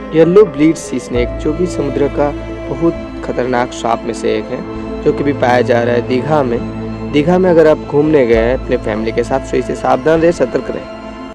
Yellow bleed सी snake, जो कि समुद्र का बहुत खतरनाक सांप में से एक है, जो कि भी पाया जा रहा है दीघा में। दीघा में अगर आप घूमने गए हैं अपने फैमिली के साथ तो इसे सावधान रहे, सतर्क रहे।